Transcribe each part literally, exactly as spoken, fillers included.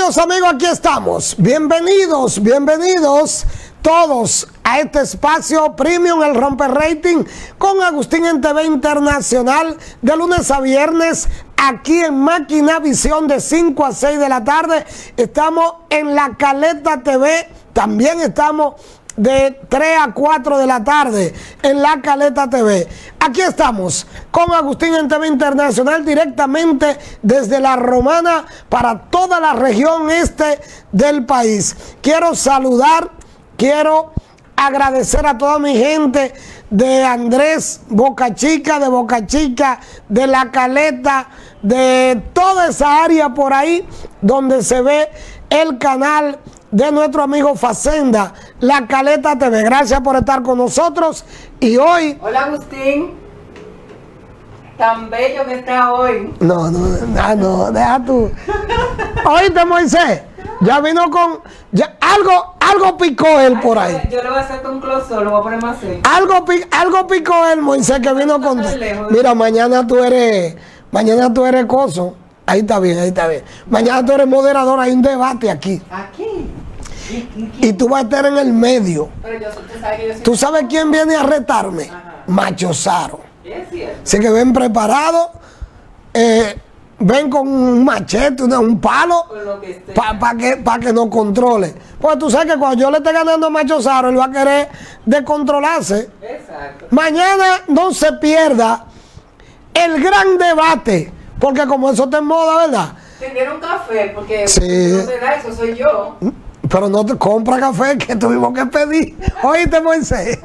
Queridos amigos, aquí estamos. Bienvenidos, bienvenidos todos a este espacio Premium, el Rompe Rating, con Agustín en T V Internacional, de lunes a viernes, aquí en Máquina Visión, de cinco a seis de la tarde. Estamos en La Caleta T V, también estamos de tres a cuatro de la tarde en La Caleta T V. Aquí estamos con Agustín en T V Internacional, directamente desde La Romana para toda la región este del país. Quiero saludar, quiero agradecer a toda mi gente de Andrés, Boca Chica, de Boca Chica, de La Caleta, de toda esa área por ahí donde se ve el canal de nuestro amigo Facenda, La Caleta T V. Gracias por estar con nosotros. Y hoy... Hola, Agustín. Tan bello que está hoy. No, no, no, no, deja tú. Oíste, Moisés, ya vino con... Ya, algo, algo picó él por ahí. Ay, yo le voy a hacer un close-up, lo voy a poner más serio. Algo, algo picó él, Moisés, que vino con... Mira, mañana tú eres... Mañana tú eres coso. Ahí está bien, ahí está bien. Mañana tú eres moderador, hay un debate aquí. ¿Aquí? Y tú vas a estar en el medio. Pero yo, tú sabes que yo soy... ¿Tú sabes quién viene a retarme? Ajá. Macho Saro. Es cierto. Así que ven preparados, eh, ven con un machete, una, un palo, Con lo que esté. para pa que, pa que nos controle. Porque tú sabes que cuando yo le esté ganando a Macho Saro, él va a querer descontrolarse. Exacto. Mañana no se pierda el gran debate, porque como eso está en moda, ¿verdad? Te dieron café, porque Sí. no te da eso, soy yo. Pero no te compra café, que tuvimos que pedir. Oíste, Moisés.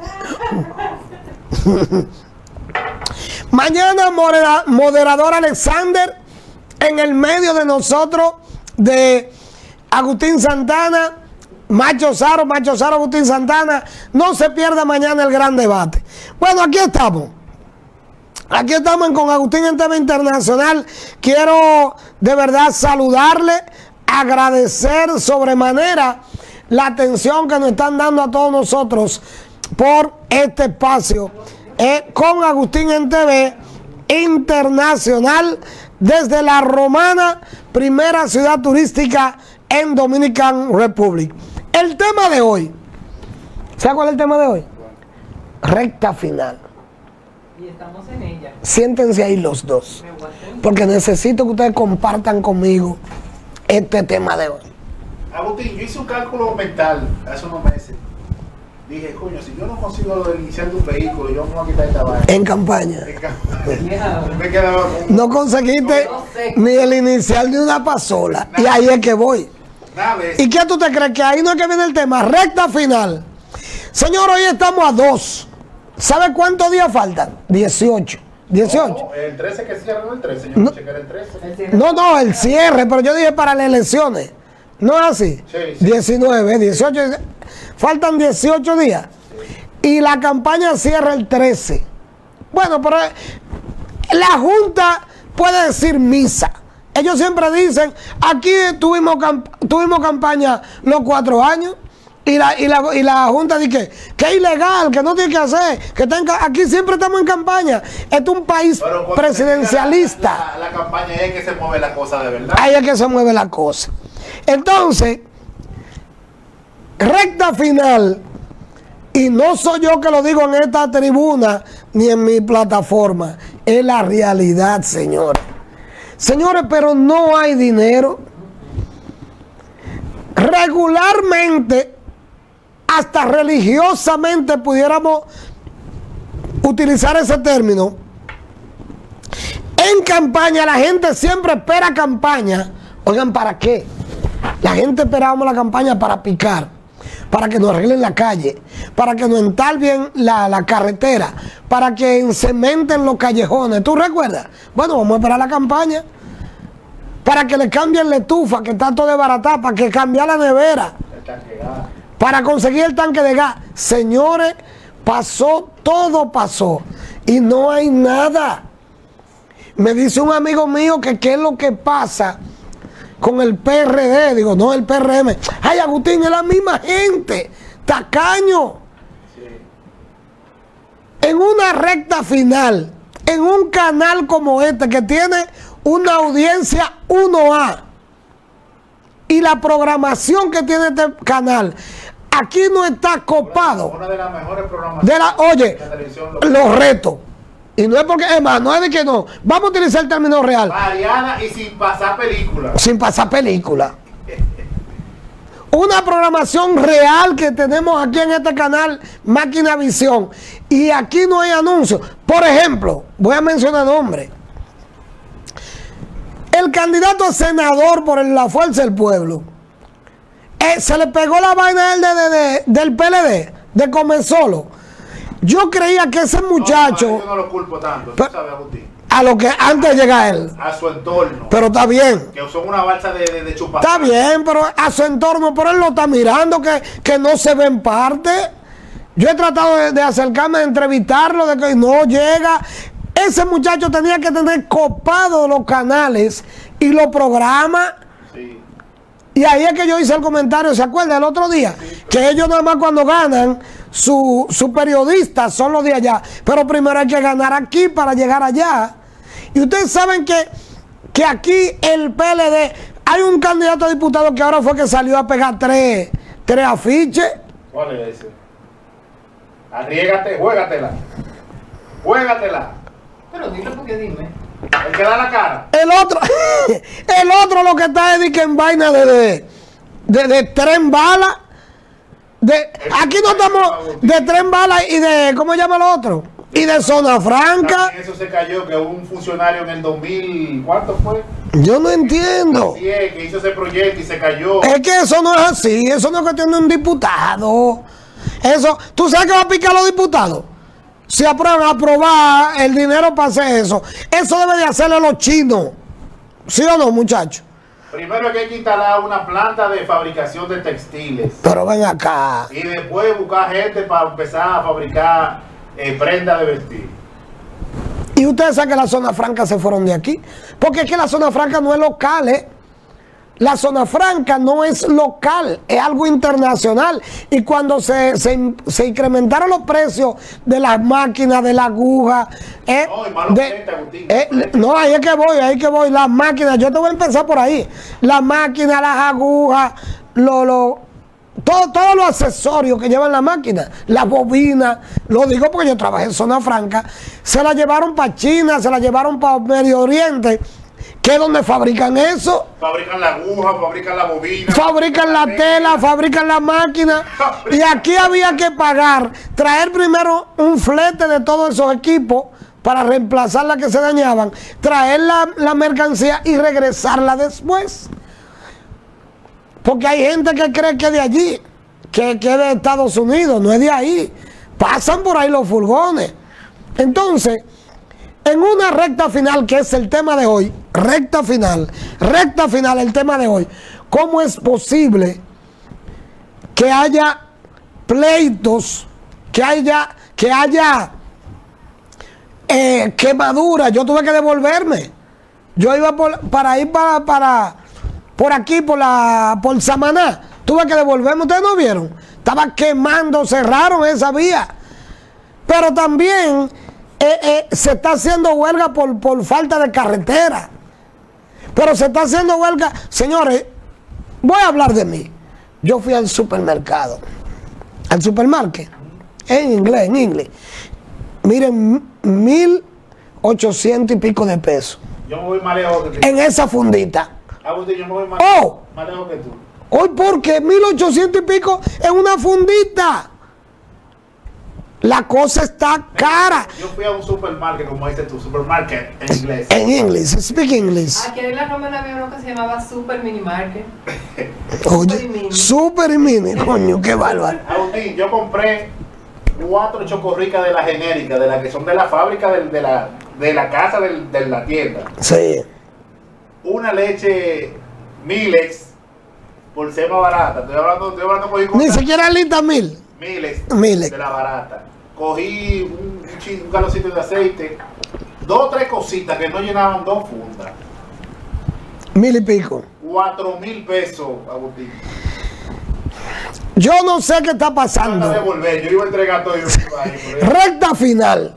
Mañana modera, moderador Alexander en el medio de nosotros, de Agustín Santana, Macho Saro, Macho Saro, Agustín Santana. No se pierda mañana el gran debate. Bueno, aquí estamos. Aquí estamos con Agustín en T V Internacional. Quiero de verdad saludarle, agradecer sobremanera la atención que nos están dando a todos nosotros por este espacio eh, con Agustín en T V Internacional desde La Romana, primera ciudad turística en Dominican Republic. El tema de hoy, ¿sabe cuál es el tema de hoy? Recta final. Y estamos en ella. Siéntense ahí los dos, porque necesito que ustedes compartan conmigo este tema de hoy. Agustín, yo hice un cálculo mental hace unos meses. Dije, coño, si yo no consigo lo del inicial de un vehículo, yo me voy a quitar esta vaina. En campaña. En campaña. Me quedaba con... No conseguiste No sé. ni el inicial de una pasola. Y ahí es que voy. Nada de eso. ¿Y qué tú te crees? Que ahí no es que viene el tema. Recta final. Señor, hoy estamos a dos. ¿Sabe cuántos días faltan? dieciocho. dieciocho. No, el trece que cierra, no el trece, yo No. no chequear el trece. No, no, el cierre, pero yo dije para las elecciones. ¿No es así? Sí, sí. diecinueve, dieciocho. Faltan dieciocho días. Y la campaña cierra el trece. Bueno, pero la Junta puede decir misa. Ellos siempre dicen, aquí tuvimos, camp tuvimos campaña los cuatro años. Y la, y la, y la Junta dice que es ilegal, que no tiene que hacer, que está en, aquí siempre estamos en campaña. Este es un país Pero cuando presidencialista. La, la, la campaña es que se mueve la cosa de verdad. Ahí es que se mueve la cosa. Entonces, recta final, y no soy yo que lo digo en esta tribuna ni en mi plataforma, es la realidad, señores. Señores, pero no hay dinero. Regularmente, hasta religiosamente pudiéramos utilizar ese término. En campaña, la gente siempre espera campaña. Oigan, ¿para qué? La gente esperábamos la campaña para picar, para que nos arreglen la calle, para que nos entalbien la, la carretera, para que encementen los callejones. ¿Tú recuerdas? Bueno, vamos a esperar la campaña para que le cambien la estufa, que está todo desbaratada, para que cambie la nevera, para conseguir el tanque de gas. Señores, pasó, todo pasó y no hay nada. Me dice un amigo mío que qué es lo que pasa con el P R D. Digo, no, el P R M. Ay, Agustín, es la misma gente. Tacaño. Sí. En una recta final, en un canal como este que tiene una audiencia uno A, y la programación que tiene este canal, aquí no está copado. Una de las mejores programaciones de la, oye, de la televisión local. Los retos. Y no es porque, es más, no es de que no. Vamos a utilizar el término real. Variada y sin pasar película. Sin pasar película. Una programación real que tenemos aquí en este canal, Máquina Visión. Y aquí no hay anuncios. Por ejemplo, voy a mencionar nombres. El candidato a senador por la Fuerza del Pueblo, eh, se le pegó la vaina del, de, de, de, del P L D, de comer solo. Yo creía que ese muchacho... No, no, yo no lo culpo tanto, pero, tú sabes, Agustín. A lo que antes llega él. A su entorno. Pero está bien. Que son una balsa de, de, de chupar. Está bien, pero a su entorno, pero él lo está mirando, que, que no se ve en parte. Yo he tratado de, de acercarme, de entrevistarlo, de que no llega. Ese muchacho tenía que tener copado los canales y los programas. Sí. Y ahí es que yo hice el comentario, ¿se acuerda? El otro día, sí, que ellos nada más cuando ganan, su, su periodistas son los de allá. Pero primero hay que ganar aquí para llegar allá. Y ustedes saben que, que aquí el P L D, hay un candidato a diputado que ahora fue que salió a pegar tres, tres afiches. ¿Cuál es ese? Arriégate, juégatela. Juégatela. Pero dilo porque dime. El que da la cara. El otro, el otro lo que está es de que en vaina de, de, de, de tren bala. De, aquí no estamos de tren bala y de, ¿cómo se llama el otro? Y de zona franca. También eso se cayó, que un funcionario en el dos mil, ¿cuánto fue? Yo no entiendo. Así es, que hizo ese proyecto y se cayó. Es que eso no es así, eso no es cuestión de un diputado. Eso, ¿tú sabes que va a picar los diputados? Si aprueban a aprobar el dinero para hacer eso. Eso debe de hacerle los chinos. ¿Sí o no, muchachos? Primero es que hay que instalar una planta de fabricación de textiles. Pero ven acá. Y después buscar gente para empezar a fabricar eh, prendas de vestir. Y ustedes saben que las zonas francas se fueron de aquí. Porque es que la zona franca no es local, ¿eh? La zona franca no es local, es algo internacional. Y cuando se, se, se incrementaron los precios de las máquinas, de la aguja, eh, no, de, eh, no, ahí es que voy, ahí es que voy, las máquinas, yo te voy a empezar por ahí. Las máquinas, las agujas, lo, lo, todo, todos los accesorios que llevan la máquina, las bobinas, lo digo porque yo trabajé en zona franca, se la llevaron para China, se la llevaron para Medio Oriente. ¿Qué es donde fabrican eso? Fabrican la aguja, fabrican la bobina. Fabrican la tela, fabrican la máquina. Y aquí había que pagar, traer primero un flete de todos esos equipos para reemplazar las que se dañaban, traer la, la mercancía y regresarla después. Porque hay gente que cree que es de allí, que, que es de Estados Unidos, no es de ahí. Pasan por ahí los furgones. Entonces, en una recta final, que es el tema de hoy, recta final, recta final, el tema de hoy, ¿cómo es posible que haya pleitos, que haya, que haya eh, quemaduras? Yo tuve que devolverme. Yo iba por, para ir para, para, por aquí, por la, por Samaná, tuve que devolverme. ¿Ustedes no vieron? Estaba quemando, cerraron esa vía. Pero también Eh, eh, se está haciendo huelga por, por falta de carretera. Pero se está haciendo huelga. Señores, voy a hablar de mí. Yo fui al supermercado. Al supermarket. En inglés, en inglés. Miren, mil ochocientos y pico de pesos. Yo me voy más lejos que tú. En esa fundita. Agustín, yo me voy más, oh, más lejos que tú. Hoy, porque mil ochocientos y pico en una fundita. La cosa está cara. Yo fui a un supermarket, como dices tú, supermarket en inglés. En inglés, speak English. Aquí en la Romana había uno que se llamaba Super Mini Market. Oye, Super y mini. Super y mini, coño, qué bárbaro. Agustín, yo compré cuatro chocorricas de la genérica, de las que son de la fábrica, de, de, la, de la casa, de, de la tienda. Sí. Una leche Milex, por ser más barata. Estoy hablando, estoy hablando con Ni siquiera lista mil. Milex, Milex. de la barata. Cogí un, un, un calocito de aceite, dos o tres cositas que no llenaban dos fundas. Mil y pico. Cuatro mil pesos, Agustín. Yo no sé qué está pasando. Yo, devolver, yo iba a entregar todo. Yo iba a ir por recta final.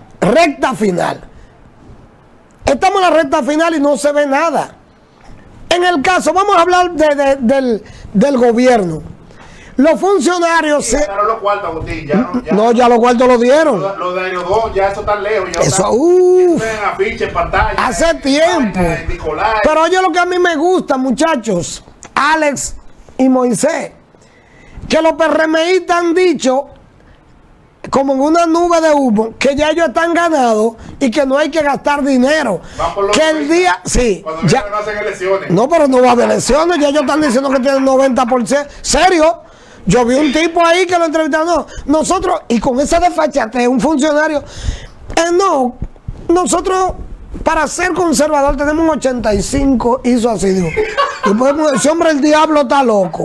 Recta final. Estamos en la recta final y no se ve nada. En el caso, vamos a hablar de, de, del, del gobierno. Los funcionarios... Sí, se... los cuartos, Agustín, ya no, ya, no, ya los cuartos lo dieron. Los lo de Aerodón, ya eso está lejos. Ya eso, está, uff. Afiche, pantalla, hace en, tiempo. En Nicolás. Pero oye lo que a mí me gusta, muchachos, Alex y Moisés, que los PRMistas han dicho, como en una nube de humo, que ya ellos están ganados y que no hay que gastar dinero. Que el día, sí, cuando ya, no hacen elecciones. No, pero no va a haber elecciones, ya ellos están diciendo que tienen noventa por ciento. ¿Serio? Yo vi un tipo ahí que lo entrevistaron. No, nosotros, y con esa desfachatez, un funcionario, eh, no, nosotros, para ser conservador, tenemos un ochenta y cinco, hizo así, digo. Y podemos, ese hombre, el diablo, está loco.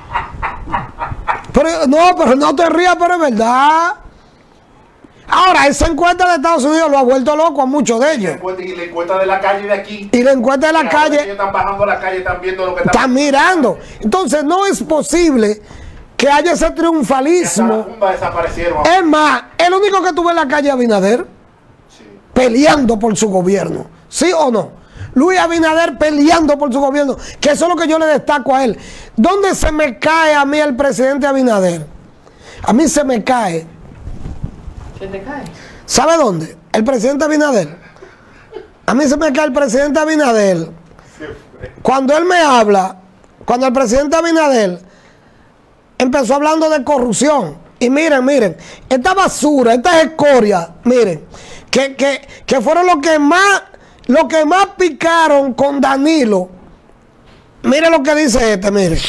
Pero, no, pero no te rías, pero es verdad. Ahora, esa encuesta de Estados Unidos lo ha vuelto loco a muchos de ellos. Y la encuesta de la calle de aquí. Y la encuesta de la calle. Ellos están bajando a la calle, están viendo lo que están, están mirando. Entonces, no es posible que haya ese triunfalismo. Desaparecieron. Es más, el único que tuve en la calle es Abinader, sí, peleando por su gobierno. ¿Sí o no? Luis Abinader peleando por su gobierno, que eso es lo que yo le destaco a él. ¿Dónde se me cae a mí el presidente Abinader? A mí se me cae. ¿Se te cae? ¿Sabe dónde? El presidente Abinader. A mí se me cae el presidente Abinader. Cuando él me habla, cuando el presidente Abinader empezó hablando de corrupción. Y miren, miren, esta basura, esta escoria, miren, que, que, que fueron los que más, los que más picaron con Danilo. Miren lo que dice este, miren.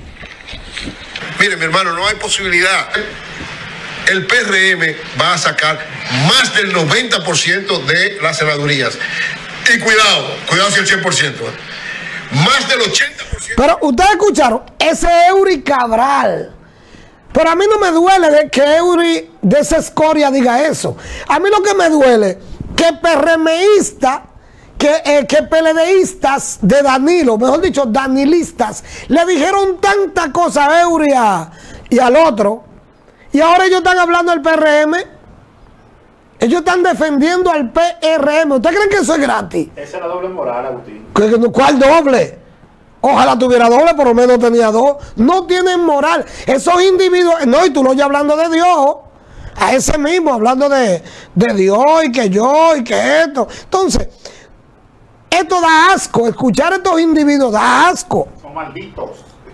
Mire, mi hermano, no hay posibilidad. El P R M va a sacar más del noventa por ciento de las senadurías. Y cuidado, cuidado si el cien por ciento. Más del ochenta por ciento. Pero ustedes escucharon, ese Eury Cabral. Pero a mí no me duele de que Eury de esa escoria diga eso. A mí lo que me duele, que PRMistas, que, eh, que PLDistas de Danilo, mejor dicho, danilistas, le dijeron tanta cosa a Eury a, y al otro. Y ahora ellos están hablando del P R M. Ellos están defendiendo al P R M. ¿Ustedes creen que eso es gratis? Esa es la doble moral, Agustín. ¿Cuál doble? Ojalá tuviera doble, por lo menos tenía dos. No tienen moral. Esos individuos, no, y tú lo oyes hablando de Dios. A ese mismo, hablando de, de Dios y que yo y que esto. Entonces, esto da asco. Escuchar a estos individuos da asco. Son malditos.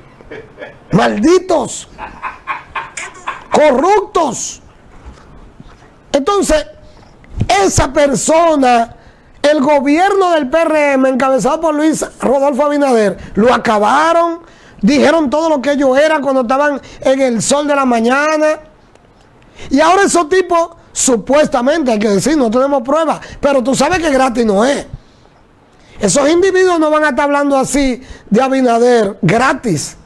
Malditos. Corruptos. Entonces, esa persona, el gobierno del P R M, encabezado por Luis Rodolfo Abinader, lo acabaron, dijeron todo lo que ellos eran cuando estaban en el sol de la mañana. Y ahora esos tipos, supuestamente, hay que decir, no tenemos pruebas, pero tú sabes que gratis no es. Esos individuos no van a estar hablando así de Abinader gratis.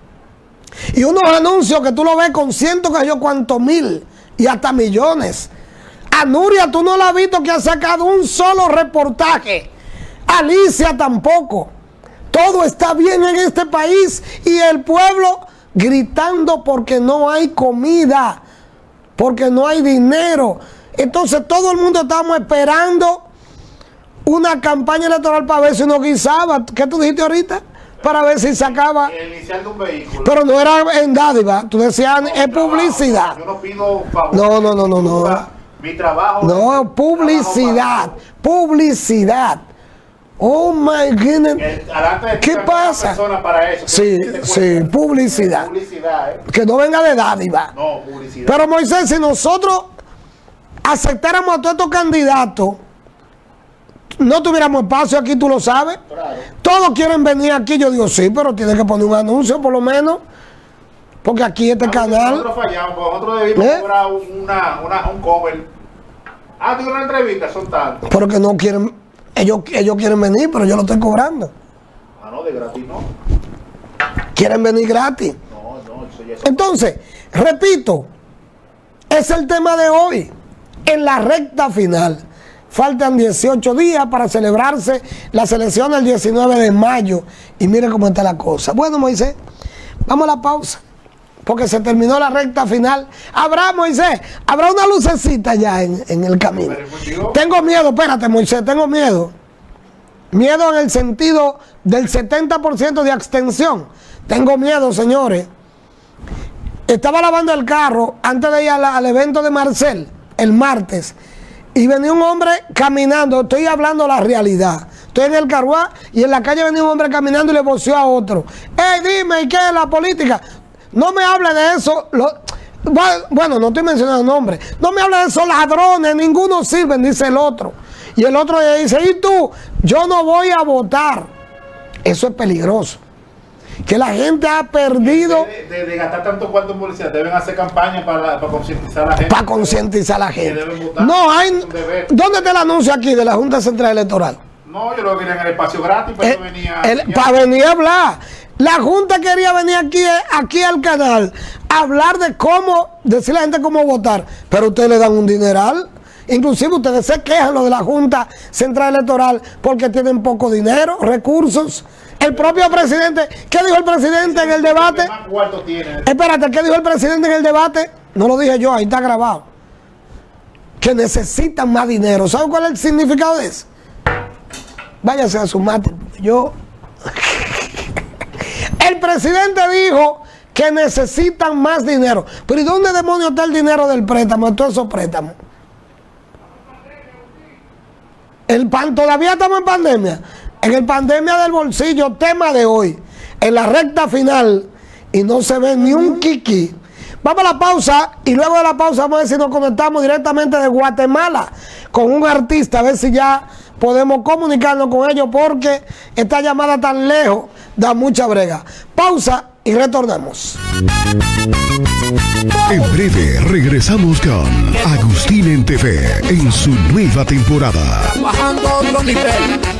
Y unos anuncios que tú lo ves con cientos que yo cuantos mil y hasta millones. A Nuria tú no la has visto que ha sacado un solo reportaje. Alicia tampoco. Todo está bien en este país y el pueblo gritando porque no hay comida, porque no hay dinero. Entonces todo el mundo estamos esperando una campaña electoral para ver si nos guisaba. ¿Qué tú dijiste ahorita? Para ver si sacaba. El inicial de un vehículo. Pero no era en dádiva. Tú decías, no, es publicidad. Yo no pido favor. No, no, no, no, no. Mi trabajo. No, publicidad. Publicidad. Oh my goodness. El, ¿Qué pasa? Para eso, sí, sí, publicidad. publicidad ¿eh? Que no venga de dádiva. No, publicidad. Pero Moisés, si nosotros aceptáramos a todos estos candidatos, no tuviéramos espacio aquí, tú lo sabes. Claro. Todos quieren venir aquí. Yo digo, sí, pero tiene que poner un anuncio por lo menos. Porque aquí este ah, canal. Nosotros fallamos, nosotros debimos ¿Eh? cobrar una, una, un cover. Ah, tuve una entrevista, son tantos. Pero que no quieren, ellos, ellos quieren venir, pero yo lo estoy cobrando. Ah, no, de gratis no. Quieren venir gratis. No, no, eso ya es. Entonces, repito, es el tema de hoy. En la recta final. Faltan dieciocho días para celebrarse la selección el diecinueve de mayo. Y mire cómo está la cosa. Bueno, Moisés, vamos a la pausa. Porque se terminó la recta final. Habrá, Moisés, habrá una lucecita ya en, en el camino. Tengo miedo, espérate, Moisés, tengo miedo. Miedo en el sentido del setenta por ciento de abstención. Tengo miedo, señores. Estaba lavando el carro antes de ir al, al evento de Marcel, el martes, y venía un hombre caminando. Estoy hablando la realidad. Estoy en el Caruá y en la calle venía un hombre caminando y le voció a otro. ¡Ey, dime, ¿y qué es la política? No me hable de eso. Lo, bueno, no estoy mencionando nombres. No me hable de esos ladrones, ninguno sirven, dice el otro. Y el otro le dice, ¿y tú? Yo no voy a votar. Eso es peligroso. Que la gente ha perdido. De, de, de gastar tanto cuarto en policía, deben hacer campaña para, para concientizar a la gente. Para concientizar a la gente. Votar, no hay. ¿Dónde está el anuncio aquí de la Junta Central Electoral? No, yo lo quería en el espacio gratis, pero eh, venía. El, para venir a hablar. La Junta quería venir aquí, aquí al canal a hablar de cómo, decirle a la gente cómo votar. Pero ustedes le dan un dineral. Inclusive ustedes se quejan lo de la Junta Central Electoral porque tienen poco dinero, recursos. El propio presidente, ¿qué dijo el presidente en el debate? Más cuarto tiene. Espérate, ¿qué dijo el presidente en el debate? No lo dije yo, ahí está grabado. Que necesitan más dinero. ¿Saben cuál es el significado de eso? Váyase a su mate. Yo. El presidente dijo que necesitan más dinero. Pero ¿y dónde demonios está el dinero del préstamo? De todos esos préstamos. El pan, todavía estamos en pandemia. En el pandemia del bolsillo, tema de hoy, en la recta final, y no se ve ni un kiki. Vamos a la pausa, y luego de la pausa vamos a ver si nos conectamos directamente de Guatemala con un artista, a ver si ya podemos comunicarnos con ellos, porque esta llamada tan lejos da mucha brega. Pausa y retornamos. En breve regresamos con Agustín en T V en su nueva temporada. Bajando otro nivel.